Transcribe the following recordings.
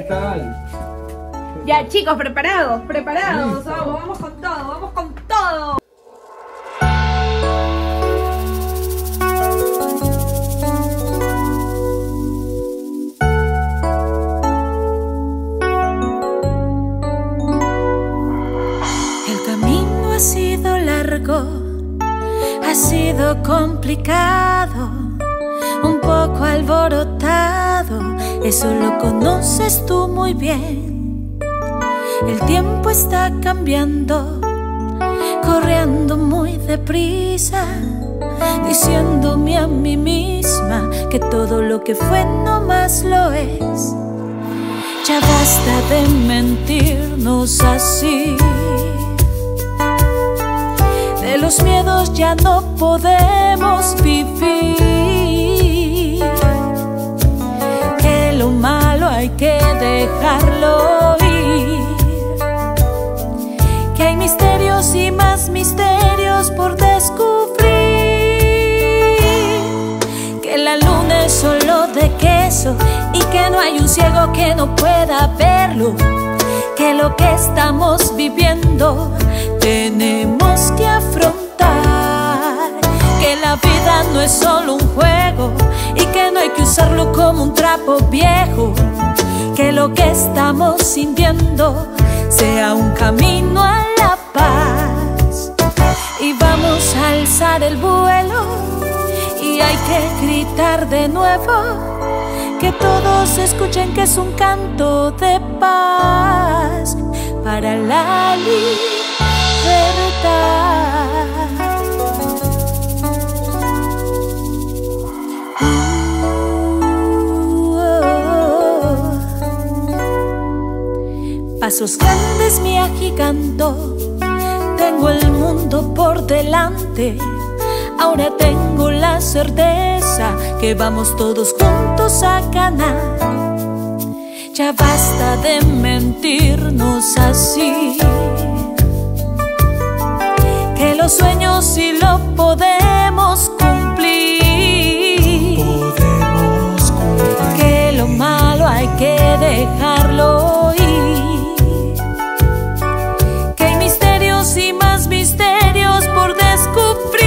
tal? Ya, chicos, preparados, preparados. Vamos con todo, vamos con todo. El camino ha sido largo, ha sido complicado, un poco alborotado, eso lo conoces tú muy bien. El tiempo está cambiando, corriendo muy deprisa, diciéndome a mí misma que todo lo que fue no más lo es. Ya basta de mentirnos así, de los miedos ya no podemos vivir, que lo malo hay que dejarlo ir, que hay misterios y más misterios por descubrir, que la luna es solo de queso y que no hay un ciego que no pueda verlo, que lo que estamos viviendo tenemos que afrontar, que la vida no es solo un juego y que no hay que usarlo como un trapo viejo, que lo que estamos sintiendo sea un camino a la paz. Y vamos a alzar el vuelo y hay que gritar de nuevo, que todos escuchen que es un canto de paz para la libertad. Pasos grandes me agiganto, tengo el mundo por delante. Ahora tengo la certeza que vamos todos juntos a ganar. Ya basta de mentirnos así, que los sueños sí lo podemos cumplir, que lo malo hay que dejarlo ir, que hay misterios y más misterios por descubrir.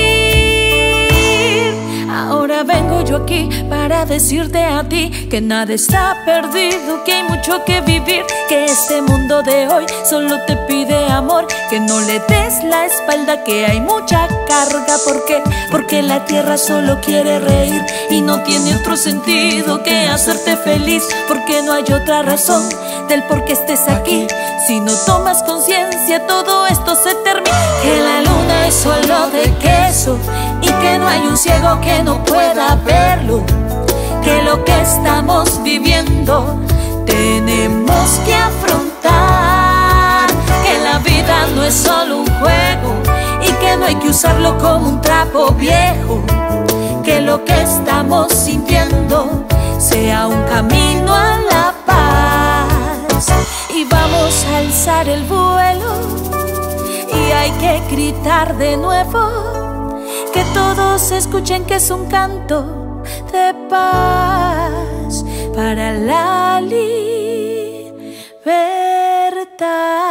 Ahora vengo yo aquí para decirte a ti que nada está perdido, que hay mucho que vivir, que este mundo de hoy solo te pide amor, que no le des la espalda, que hay mucha carga. ¿Por qué? Porque la tierra solo quiere reír y no tiene otro sentido que hacerte feliz, porque no hay otra razón del por qué estés aquí. Si no tomas conciencia, todo esto se termina. Que la luna es solo de queso y que no hay un ciego que no pueda verlo, que lo que estamos viviendo tenemos que afrontar, que la vida no es solo un juego y que no hay que usarlo como un trapo viejo, que lo que estamos sintiendo sea un camino a la paz. Y vamos a alzar el vuelo y hay que gritar de nuevo, que todos escuchen que es un canto de paz para la libertad.